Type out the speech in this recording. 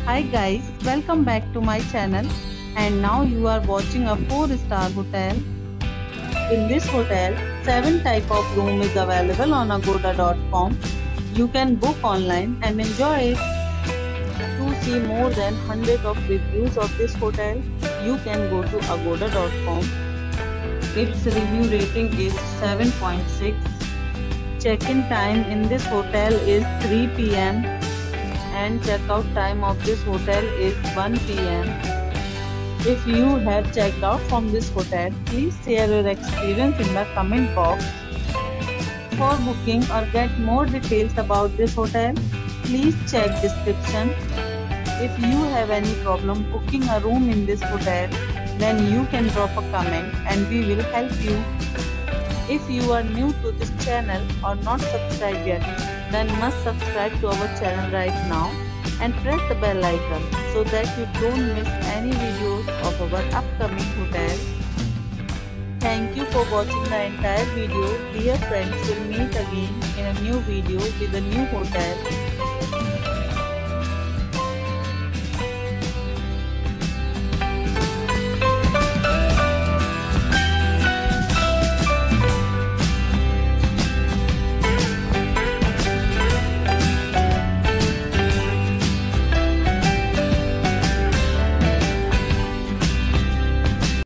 Hi guys, welcome back to my channel and now you are watching a 4-star hotel. In this hotel, 7 type of room is available on agoda.com. You can book online and enjoy it. To see more than 100 of reviews of this hotel, you can go to agoda.com. Its review rating is 7.6. Check-in time in this hotel is 3 p.m. and checkout time of this hotel is 1 p.m. If you have checked out from this hotel, please share your experience in the comment box. For booking or get more details about this hotel, please check description. If you have any problem booking a room in this hotel, then you can drop a comment and we will help you. If you are new to this channel or not subscribed yet, then must subscribe to our channel right now and press the bell icon so that you don't miss any videos of our upcoming hotel. Thank you for watching the entire video. Dear friends, will meet again in a new video with a new hotel.